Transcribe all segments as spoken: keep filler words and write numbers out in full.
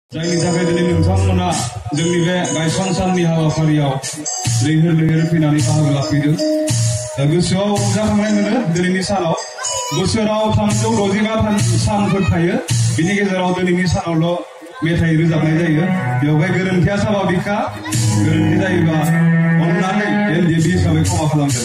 जायनि थाखाय दिनै नोंथांमोना जोंनि बे गायसन साननि हाबाफारियाव लैहोर लैहोर फैनानै बाहागो लाफैदों। गोसोआव रंजाखांनाय मोनो दिनैनि सानाव। बोसोराव थामजौ द'जिबा सानफोर थायो, बिनि गेजेराव दिनैनि सानावल' मेथाइ रोजाबनाय जायो। बेवहाय गोरोन्थिया साभाबिकखा, गोरोन्थि जायोबा अननानै एल डि बि हिसाबै क्षमा खालामदो।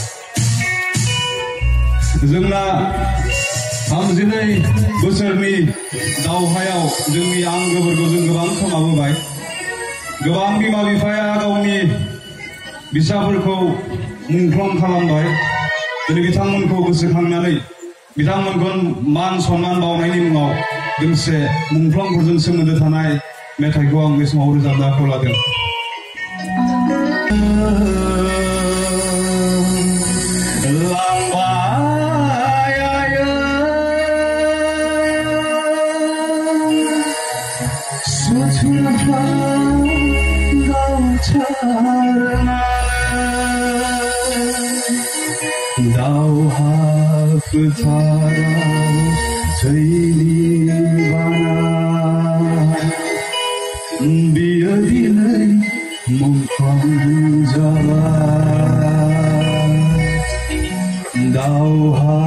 जोंना थामजिनै बोसोरनि दावहायाव जोंनि आंगोफोरखौ जों गोबां खोमाबोबाय। गोबां बिमा बिफाया गावनि फिसाफोरखौ मुंख्लं खालामबाय। दिनै बिथांमोनखौ गोसोखांनानै बिथांमोनखौ मान सन्मान बावनायनि मुङाव दोंसे मुंख्लंफोरजों सोमोन्दो थानाय मेथाइखौ आं बे समाव रोजाबनो आखायाव लादों। दावहा फोथाराव थैनि बाना बियो दिनै मुंख्लं जाबाय। दावहा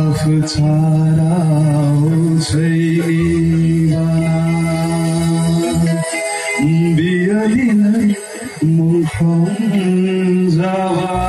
फोथाराव थैनि बाना बियो दिनै मुंख्लं जाबाय।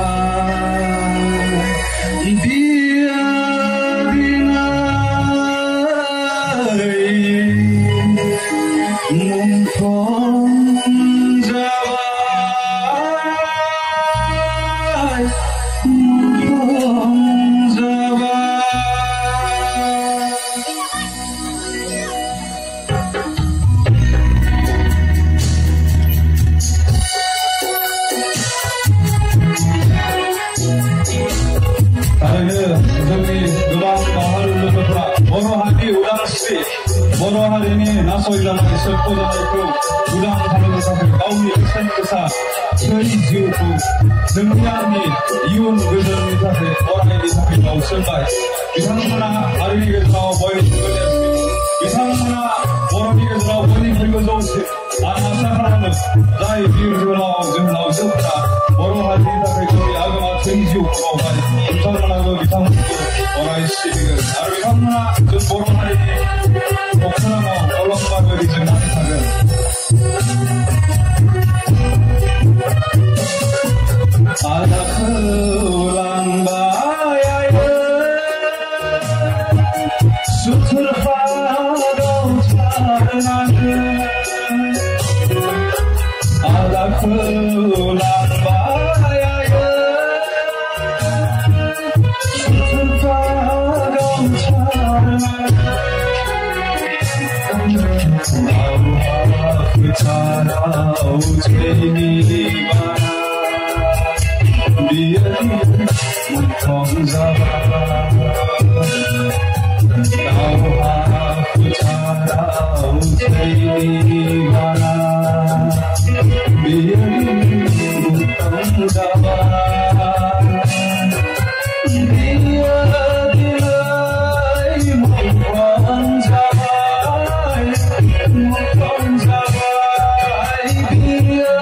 बर' हारिनि नासयजानाय सोबख'जानायखौ उदां खालामनो थाखाय गावनि बेसेन गोसा थै जिउखौ जोंनि आंनि इयुन गोजोननि थाखाय अरायनि थाखाय बाउसोमबाय। बिथांमोना हारिनि गेजेराव बयनिख्रुइबो देरसिन, बिथांमोना बर'नि गेजेराव बयनिख्रुइबो जौसिन। आं आसा खालामो जाय बिर जोहोलाव जोहोलावजोफोरा बर' हारिनि थाखाय गावनि आगोमा थै जिउखौ बावबाय, बिथांमोनाबो बिथांमोनखौ अराय सिबिगोन आरो बिथांमोना जों बर' हारिनि अख्राङाव अलंबार जोंनानै थागोन। आदाखौ लांबाय सुथुरफादाव थानांगोन। आदाखौ लांबाय सुथुरफादाव थानांगोन। दावहा फोथाराव थैनि बाना बियो मुंख्लं जाबाय। दावहा फोथाराव थैनि बाना बियो मुंख्लं जाबाय। बियो दिनै मुंख्लं जाबाय, मुंख्लं जाबाय। बियो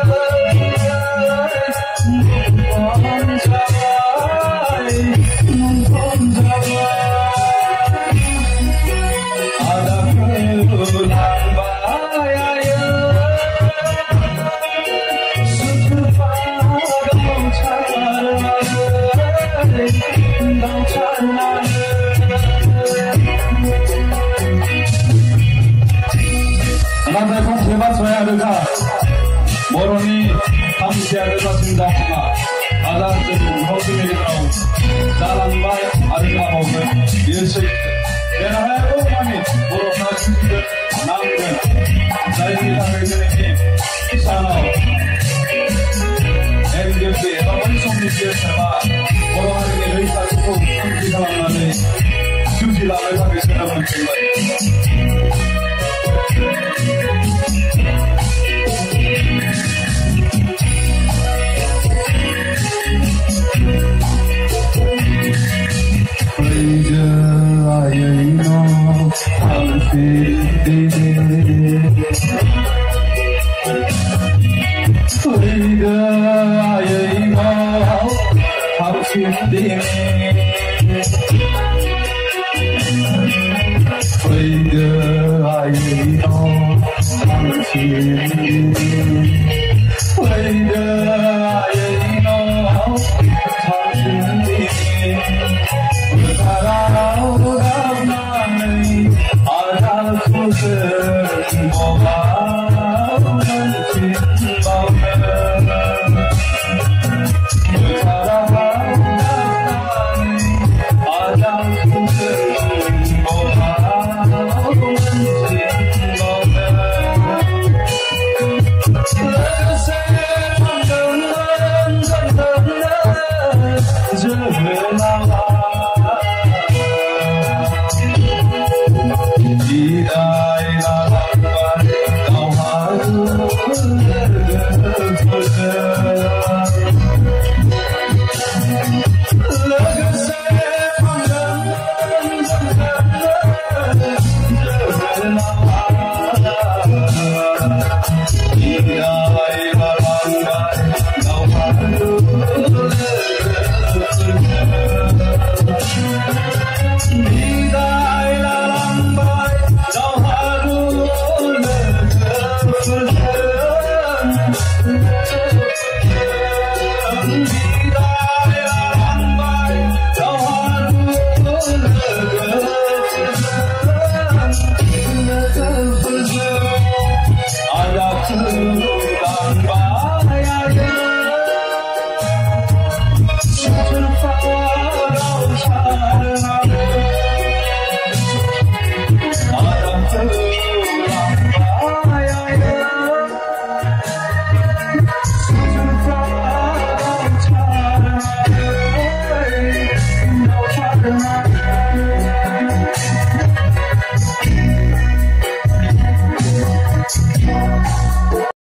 मुंख्लं जाबाय, मुंख्लं जाबाय। आदाखौ लांबाय सुथुरफादाव थानांगोन, नाथाय फांसे बाथ्राया रोखा, बर'नि थामथिया रोखासिन दावहा आदा जों गावसोरनि गेजेराव जालांबाय आरो जाबावगोन। बेयो सैथो। देरहायागौ मानि बर'फ्रा सिबिगोन, नांगोन। जायनि थाखाय दिनैनि सानाव एल डि एफ एबा बै समनि बि एस एफआ बर' हारिनि रैखाथिखौ थांखि खालामनानै जुजिलांनो थाखाय सोरां मोनफैबाय। I know how to feel. 的爱我好心的为的爱我好心的为的爱我好心的Yeah.